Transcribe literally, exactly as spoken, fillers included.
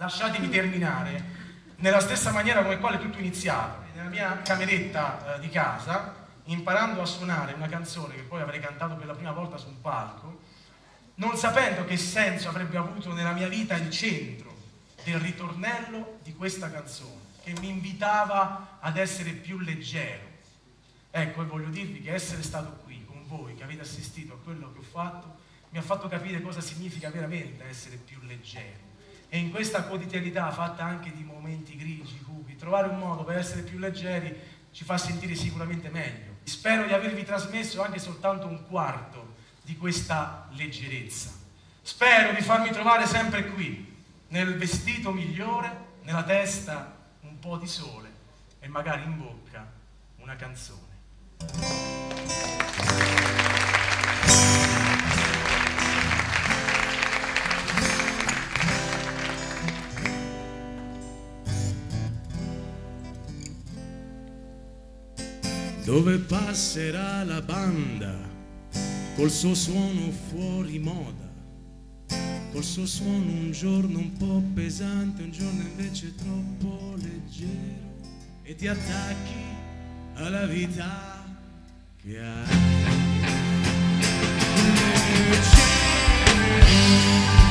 lasciatemi terminare nella stessa maniera come quale tutto è iniziato. Nella mia cameretta eh, di casa, imparando a suonare una canzone che poi avrei cantato per la prima volta su un palco, non sapendo che senso avrebbe avuto nella mia vita il centro del ritornello di questa canzone, che mi invitava ad essere più leggero. Ecco, e voglio dirvi che essere stato qui con voi, che avete assistito a quello che ho fatto, mi ha fatto capire cosa significa veramente essere più leggero. E in questa quotidianità fatta anche di momenti grigi, cupi, trovare un modo per essere più leggeri ci fa sentire sicuramente meglio. Spero di avervi trasmesso anche soltanto un quarto di questa leggerezza. Spero di farmi trovare sempre qui, nel vestito migliore, nella testa un po' di sole e magari in bocca una canzone. Dove passerà la banda col suo suono fuori moda, col suo suono un giorno un po' pesante, un giorno invece troppo leggero, e ti attacchi alla vita che hai.